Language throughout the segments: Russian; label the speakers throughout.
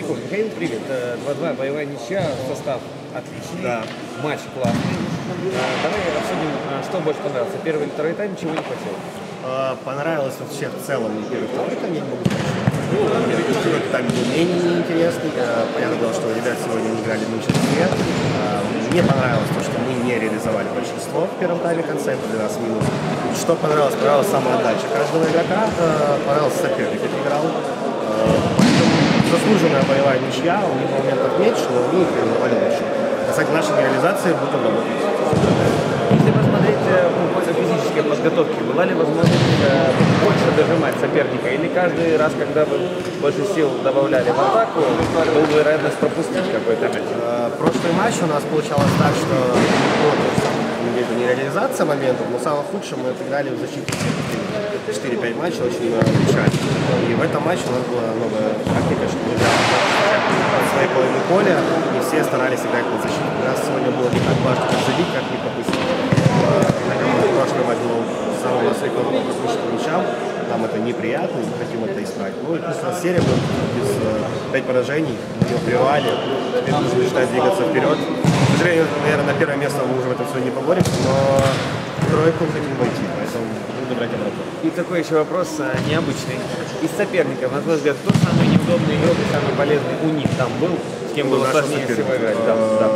Speaker 1: Серебряков. Михаил, привет. 2-2, боевая ничья, состав отличный,
Speaker 2: Да.
Speaker 1: матч классный. Давай обсудим, что больше понравилось. Первый или второй тайм, чего не хватило?
Speaker 2: Понравилось вообще в целом не первый, второй тайм, я не могу сказать. Первый тайм был менее неинтересный. Понятное дело, что ребята сегодня не играли в меньшинстве. Мне понравилось то, что мы не реализовали большинство в первом тайме конце, это 12 минут. Что понравилось? Понравилась самоотдача каждого игрока. Понравился соперник, как играл. Заслуженная боевая ничья, у них моментов меньше, но мы их реализовали лучше. Кстати, нашей реализации будем работать.
Speaker 1: Если посмотреть по физической подготовке, была ли возможность больше дожимать соперника? Или каждый раз, когда вы больше сил добавляли в атаку, была вероятность пропустить какой-то мяч?
Speaker 2: Прошлый матч у нас получалось так, что где-то не реализация моментов, но самое худшее мы отыграли в защите 4-5 матчей очень печально. И в этом матче у нас была новая тактика, что мы играли от своей половины поля, и все старались играть на защиту. У нас сегодня было не так важно, как забить, как не пропустить. Прошлый матч был самым рекордом по пропущенным мячам. Нам это неприятно, и мы хотим это исправить. Ну и плюс у нас серия была без 5 поражений, мы прервали, теперь нужно начинать двигаться вперед. К сожалению, наверное, на первое место мы уже в этом сегодня не поборемся, но в тройку хотим войти, поэтому буду брать обратно.
Speaker 1: И такой еще вопрос необычный. Из соперников, на твой взгляд, кто самый неудобный игрок и самый полезный у них там был? С кем было сложнее всего играть? Да.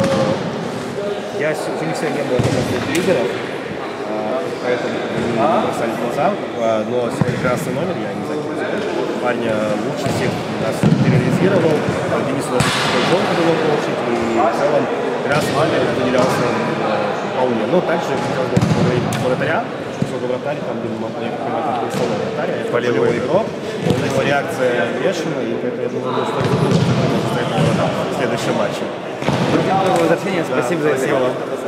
Speaker 2: Я у них сегодня не было лидеров, поэтому не бросали глаза, но сегодня красный номер, я не знаю, парня лучше всех нас терроризировал, Денис Лобовский гонку было получить, и в целом красный номер выделялся вполне. Но также хотел бы поговорить вратаря, что вратарь, там, я как понимаю, условно вратарь, это полевой игрок, его реакция бешеная, и поэтому я думаю, что это будет в следующем матче.
Speaker 1: Возвращение, спасибо за это.